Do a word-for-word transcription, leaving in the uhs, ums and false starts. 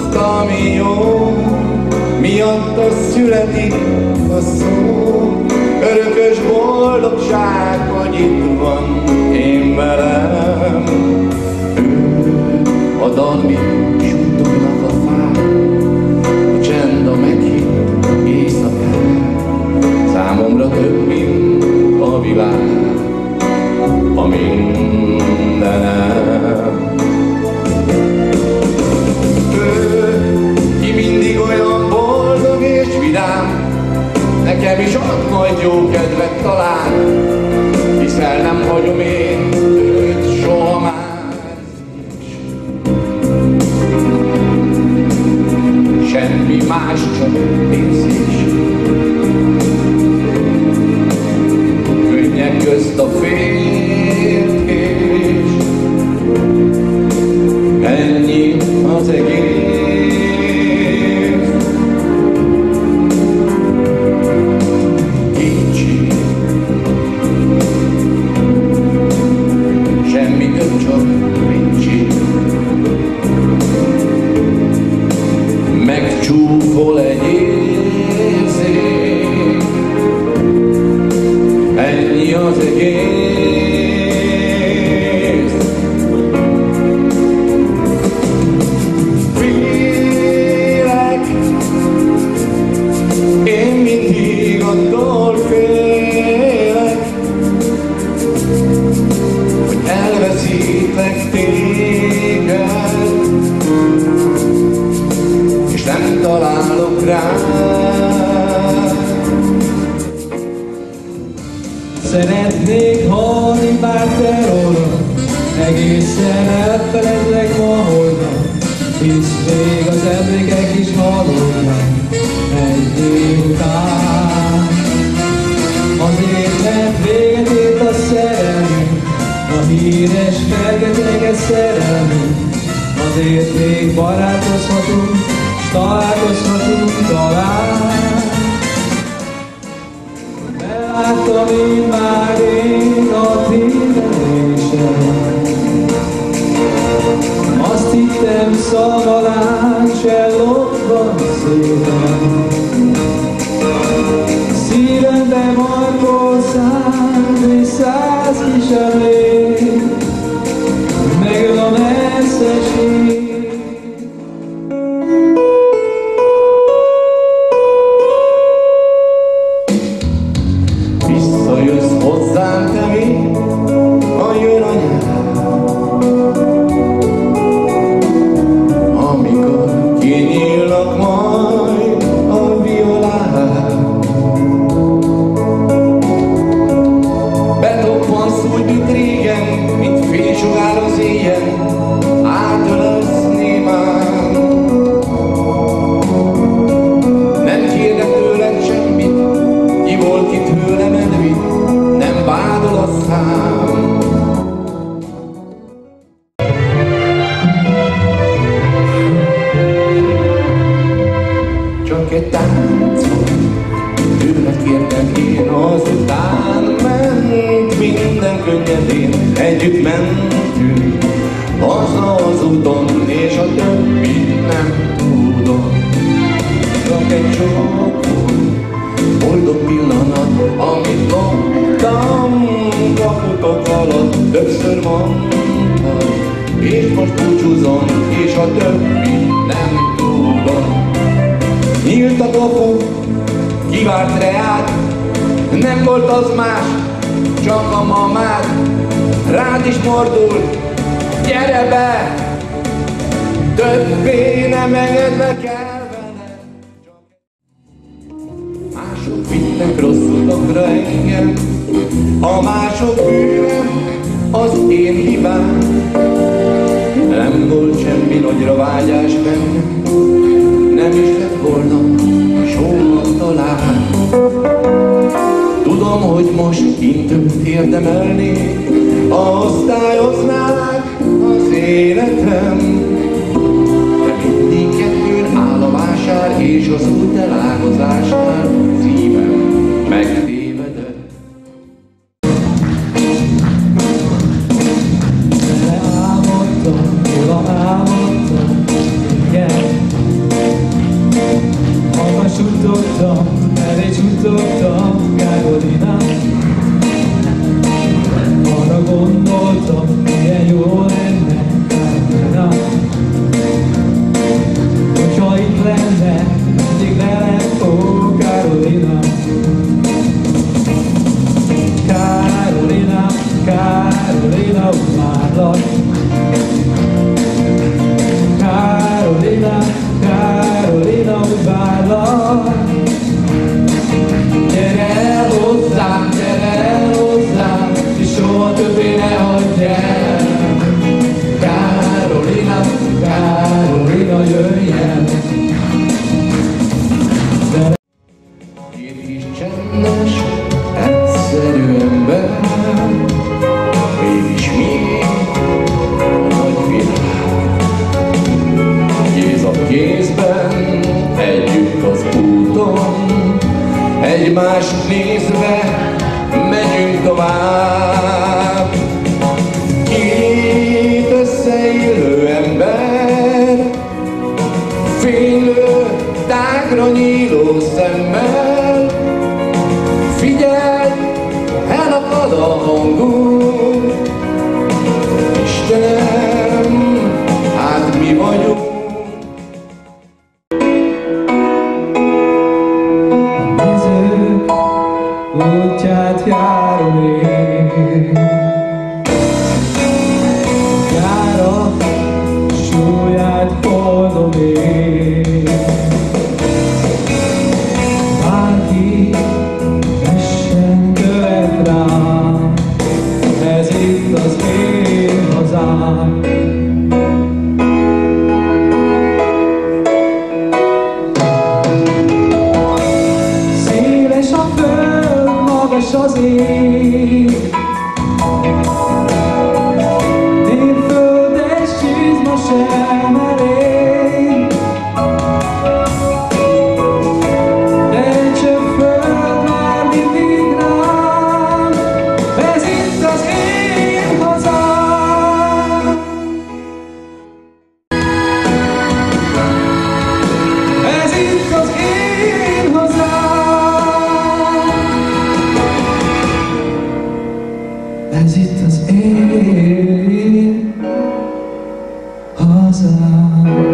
azt, ami jó, miatta születik a szó. Örökös boldogság, hogy itt van én velem. Ő a dal, mit suttognak a fák, a csend, a meghitt éjszakán. Számomra több, mint a világ, a mindenem. Ki mindig olyan boldog és vidám, nekem is ad majd jó kedvet talán, hiszen nem hagyom én őt soha már. Semmi más, csak érzés, könnyek közt a félkés, ennyi az egész. Kicsi, semmi több, csak rincsi, megcsúfol egy érzék, ennyi az egész. És nem találok rá. Szeretnék hallni bár te rólad, egészen elfeledlek ma holnap, hisz még az emlékek is hallottak egy év után. Azért, mert véget ért a szerelmünk, a híres fergeteges szerelmünk. Azért még barátkozhatunk, s találkozhatunk talán. Beláttam én már én a tévedésem, azt hittem szavalán csellogva szépen. Szívembe markol száz és száz kis emlék, megöl a messzeség. Visszajössz hozzám, te mi, ha jön a nyár, amikor kinyílnak majd a violák. Betoppansz úgy, mint régen, mint fénysugár az éjjel, átölelsz némán. Nem kérlek tőled semmit, ki volt ki tőlem eddig, nem vádol a szám. Csak egy táncot tőled kértem én, azután ment minden könnyedén. Együtt mentünk haza az úton, és a többi nem tudom. Csak egy csomag boldog pillanat, amit loptam kaputok alatt. Többször mondtad, és most búcsúzom, és a többi nem tudom. Nyílt a kapu, kivárt reát, nem volt az más, csak a mamád. Rád is mordul, gyere be, többé nem engedlek el veled. Mások vittek rossz utakra engem, a mások bűne az én hibám. Nem volt semmi nagyra vágyás bennem, nem is lett volna soha talán. Tudom, hogy most kintőt érdemelnék, ha osztályoznák az életem. De mindig kettőn áll a vásár, és az út elágazásnál szívem megtévedett. Álmodtam, róla álmodtam, igen. Károlina, várlak. Károlina, Károlina, várlak. Gyere el hozzám, gyere el hozzám, és soha többé ne hagyj el. Károlina, Károlina, jöjj el. Két kis csendes, egyszerű ember, mégis miénk a nagy világ. Kéz a kézben, együtt az úton, egymást nézve megyünk tovább. Két összeillő ember, fénylő, tágra nyíló szemmel. Figyelj, elakad a hangunk, Istenem, hát mi vagyunk. Útját járom én, jára súlyát hordom én. Bárki essen követ rám, ez itt az én hazám. Széles a föld, magas az ég, térföldes csizma sem elég. De egy csepp föld már mindig rám, ez itt az én hazám. Ez itt az én hazám. Ez itt az én hazám.